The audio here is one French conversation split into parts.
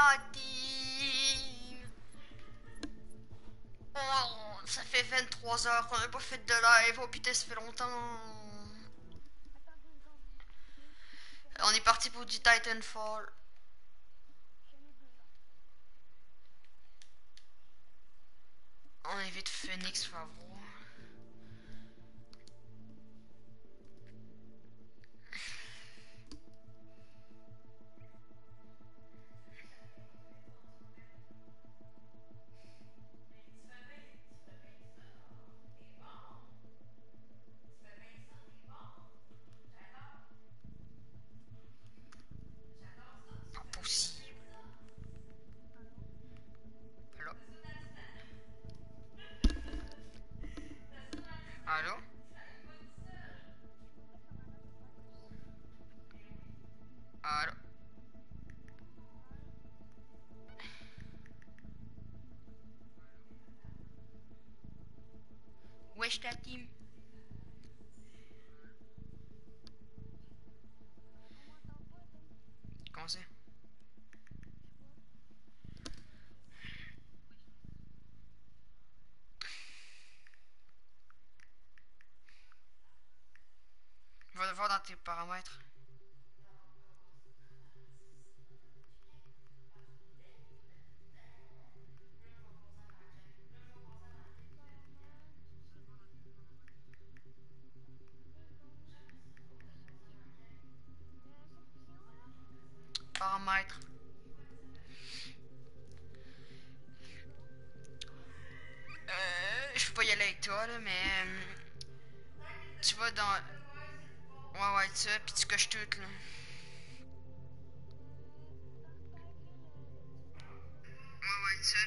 négative. Oh, ça fait 23 heures qu'on n'a pas fait de live. Oh putain, ça fait longtemps. On est parti pour du Titanfall. On invite Phoenix Favreau. Pas possible. Allô? Allô? Allô? Wesh ta team. Comment c'est? Va voir dans tes paramètres. Paramètres. Je peux pas y aller avec toi là, mais tu vas dans. Ouais, ouais, ça, pis tu coches tout là. Ouais, ouais, ça.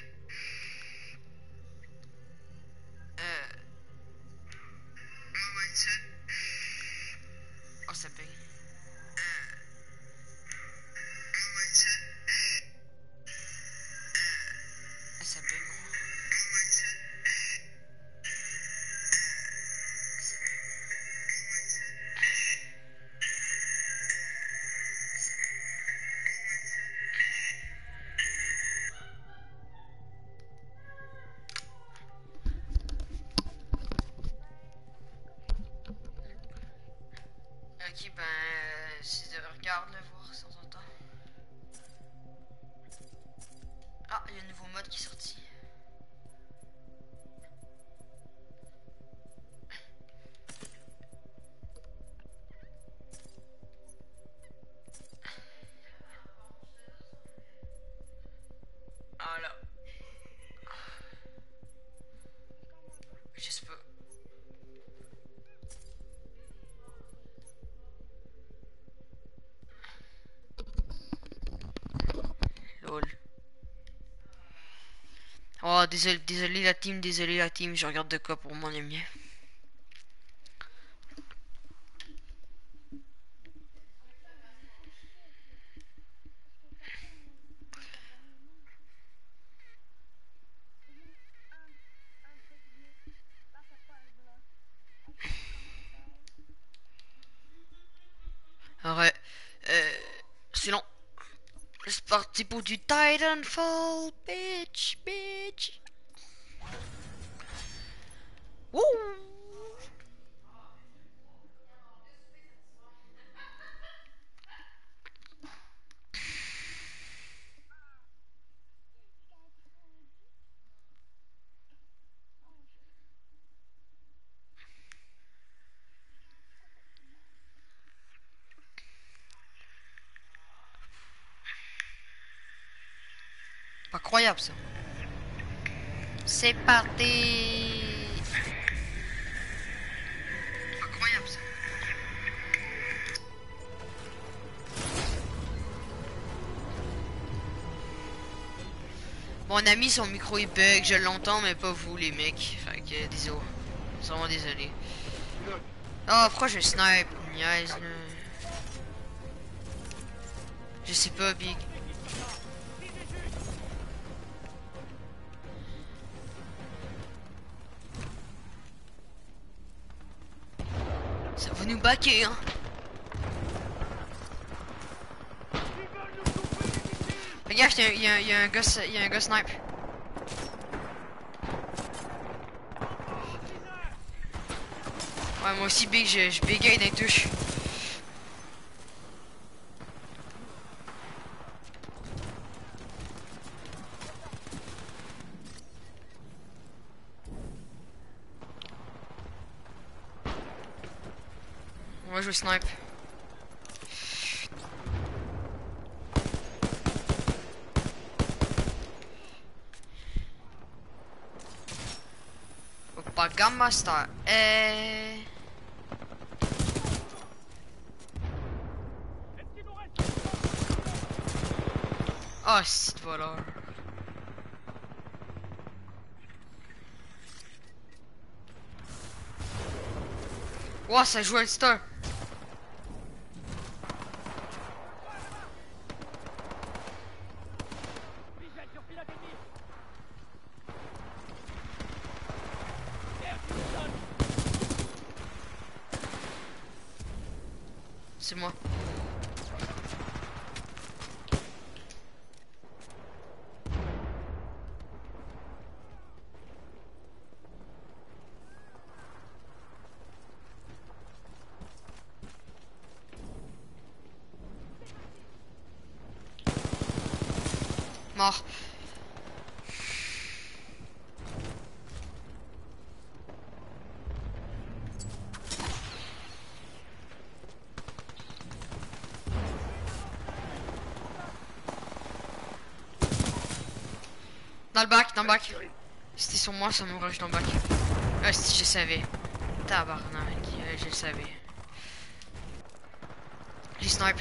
Euh. Ouais, ouais, ça. Oh, ça paye. Ouais, ouais, ça. Ça paye, gros. Ouais, ça. Ok, ben, regarde le voir si on s'entend. Ah, il y a un nouveau mode qui est sorti. Ah là. Je sais pas. Lol. Oh, désolé, désolé la team, je regarde de quoi pour mon ami. Ouais. C'est long. C'est parti pour du Titanfall, bitch, bitch. Wouh! Pas croyable ça. C'est parti. Pas croyable ça. Mon ami, son micro il bug, je l'entends, mais pas vous les mecs. Fait que désolé. Vraiment désolé. Oh, pourquoi je snipe? Niaise là. Je sais pas, Big. Ça va nous baquer, hein. gaffe, il y a un gars, il y a un gars snipe. Ouais, moi aussi, big, je bégaye dans les touches. On va jouer snipe. Opa, Gamma Star. Oh, c'est voleur. Wow, ça joue à Star. C'est moi. Mort. Dans le bac, dans le bac. C'était sur moi, ça me rush dans le bac. Ah, si je savais. Tabarnak, je le savais. J'ai snipe.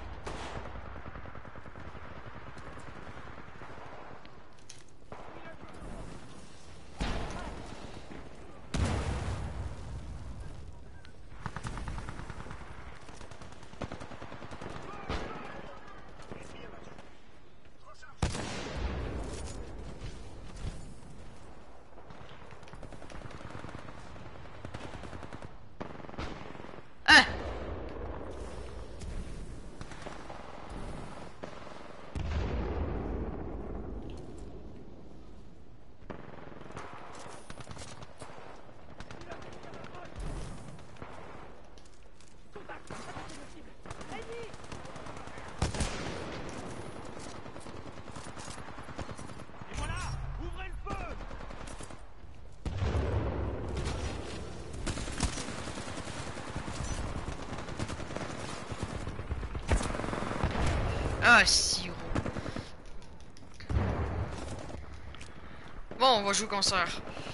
Ah! Ah, si. Bon, on va jouer concert.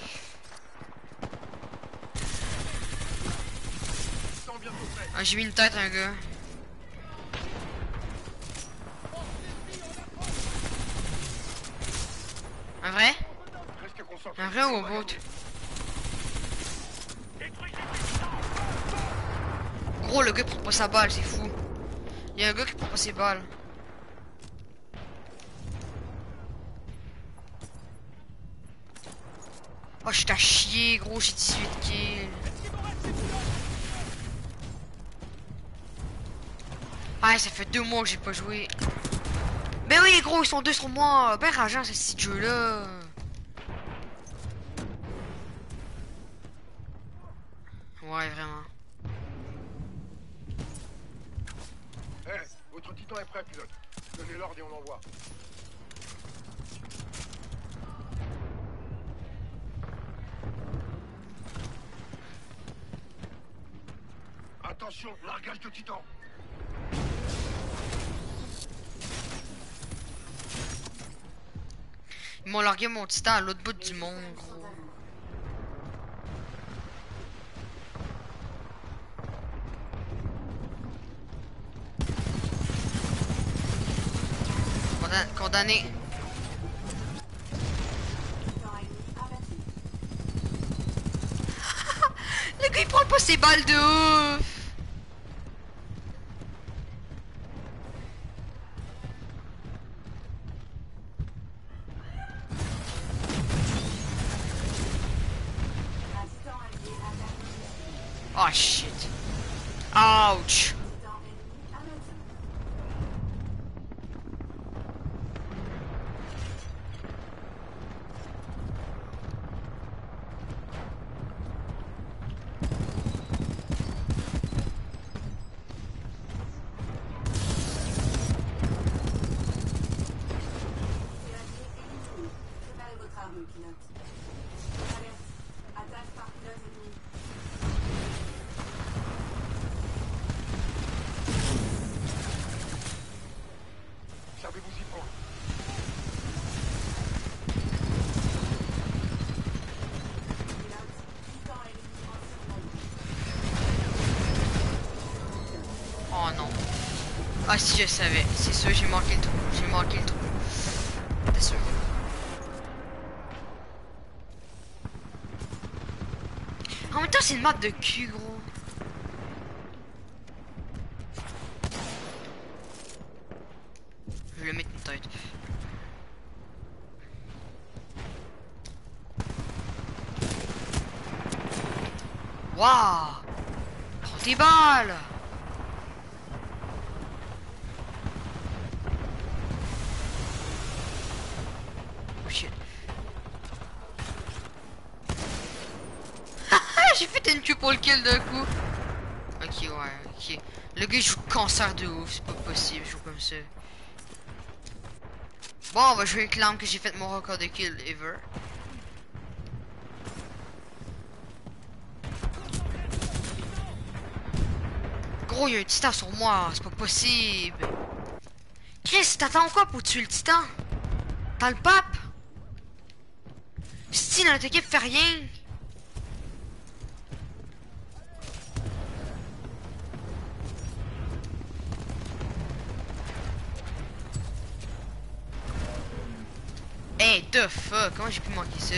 Ah, j'ai mis une tête à un gars. Un vrai? Un vrai ou un bot? Gros, le gars prend pas sa balle, c'est fou. Il y a un gars qui prend pas ses balles. Oh, je t'ai chier, gros, j'ai 18 kills. Ah, ça fait 2 mois que j'ai pas joué. Mais oui, gros, ils sont 2 sur moi. Ben rageant, ce petit jeu-là. Ouais, vraiment. Hey, votre titan est prêt, pilote. Donnez l'ordre et on l'envoie. Attention, largage de titan. Ils m'ont largué mon titan à l'autre bout du monde, gros. Condamné. Le gars il prend pas ses balles de ouf. Oh shit. Ouch. Ah si, je savais. C'est sûr, j'ai manqué le trou. J'ai manqué le trou. T'es sûr. En même temps, c'est une map de cul, gros. Je vais le mettre une tête. Waouh! Prends tes balles! Oh shit. J'ai fait une queue pour le kill d'un coup. Ok, ouais, ok. Le gars joue cancer de ouf, c'est pas possible, je joue comme ça. Bon, on va jouer avec l'arme que j'ai fait mon record de kill ever. Gros, il y a un titan sur moi, c'est pas possible. Chris, t'attends quoi pour tuer le titan? T'as le pape? Si notre équipe fait rien. Hey, the fuck, comment j'ai pu manquer ça?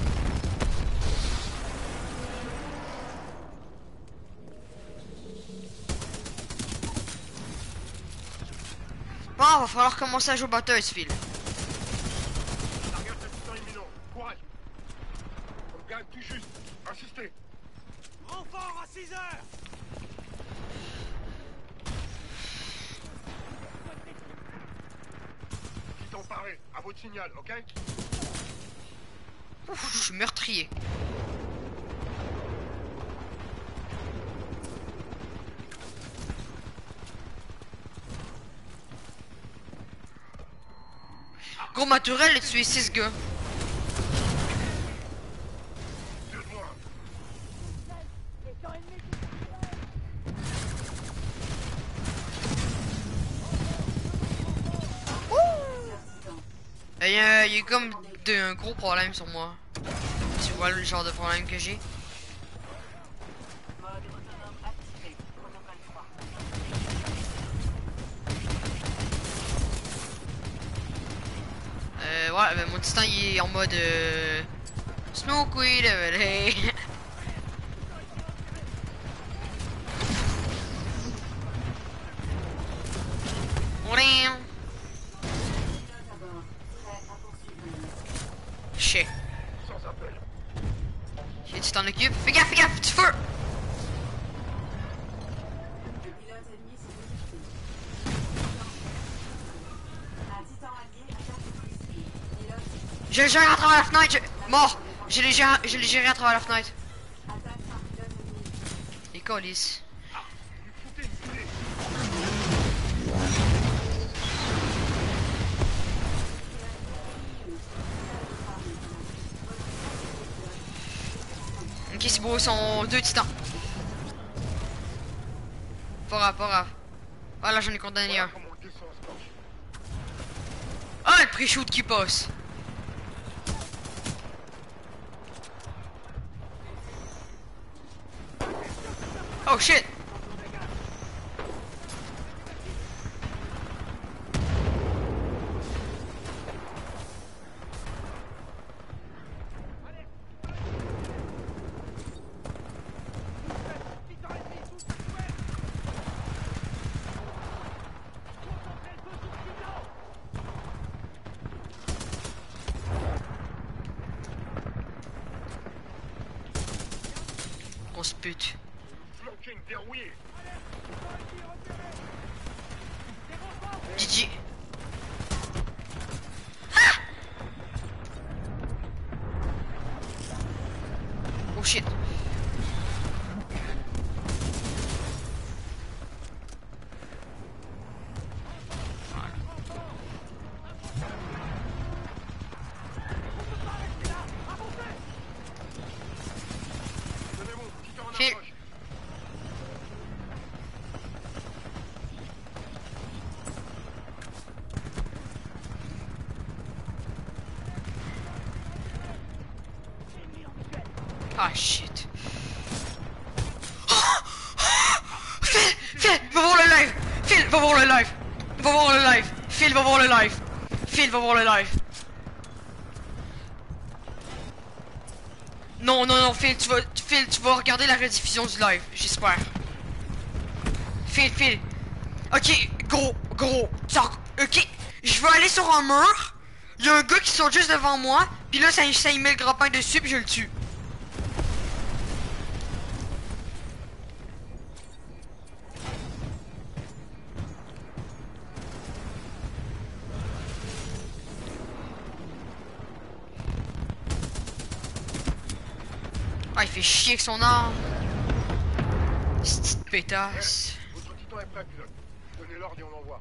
Bon, va falloir commencer à jouer au Battlefield. Regarde, c'est temps imminent. Courage. On gagne tout juste. Insistez. Renfort à 6 heures. Titan paré. À votre signal, ok? Ouf, je suis meurtrier. Gros, ma tourelle a tué 6 gars. Deux de moins. Il y a comme un gros problème sur moi. Tu vois le genre de problème que j'ai. Ouais, ben mon titan il est en mode smoke weed, hey. Shit. Sans appel. Shit, tu t'en occupes. Fais gaffe, du feu. Je le gère à travers la fenêtre, mort. Je l'ai géré à travers la fenêtre. Les colis. Ok, c'est beau, ils sont 2 titans. Pas grave, pas grave. Ah là, j'en ai condamné un. Comment on descend, Scorch. Ah, le pré-shoot qui passe. Oh shit. On se pute. Flanking verrouillé. GG. Oh shit. Tenez-vous, Titan en File. approche. Ah shit. Phil, va voir le live. Phil, va voir le live. va voir le live. Phil va voir le live. Phil va voir le live. Non, non, non, Phil, tu vas regarder la rediffusion du live, j'espère. Phil. Ok, gros. Ok, je vais aller sur un mur. Il y a un gars qui saute juste devant moi. Puis là, ça y met le grappin dessus, puis je le tue. Ah, il fait chier avec son arme. Cette petite pétasse. Votre titan est prêt, pilote. Donnez l'ordre et on l'envoie.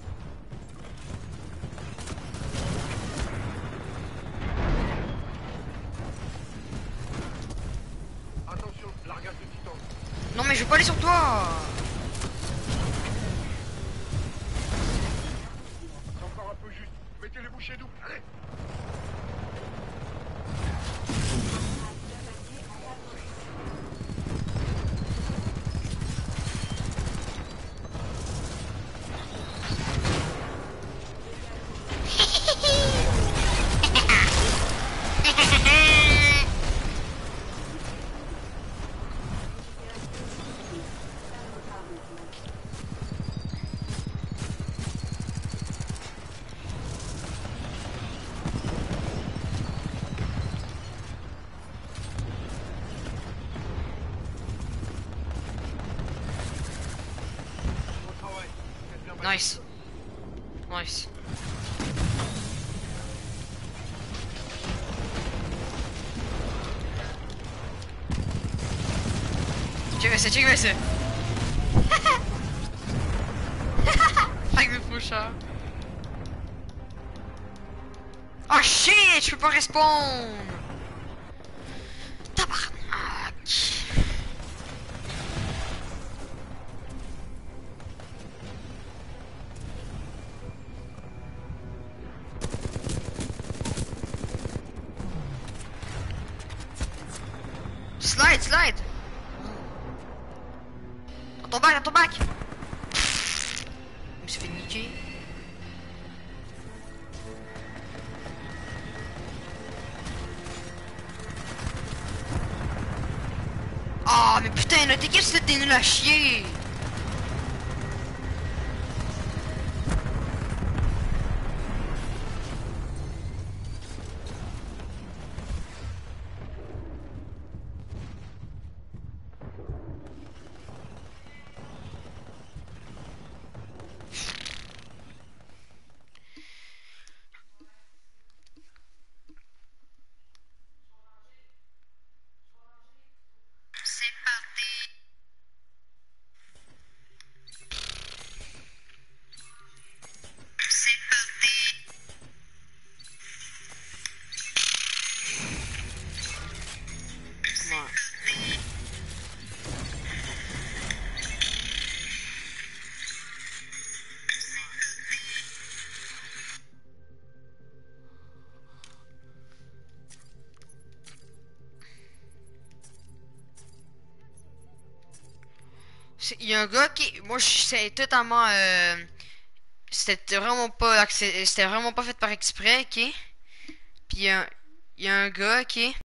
Attention, largage de titan. Non, mais je vais pas aller sur toi. C'est encore un peu juste. Mettez les bouchées doubles. Allez. Bon travail. Faites bien battre. Nice. Check ça. Avec le prochain. Oh shit, je peux pas respawn. Tabarnak. Slide. Dans ton bac. Je me suis fait niquer. Ah, mais putain, là, t'es quel c'était nul à chier. C'est parti. Il y a un gars qui... Moi, c'est totalement... C'était vraiment pas... C'était vraiment pas fait par exprès, ok? Puis il y a un gars, ok?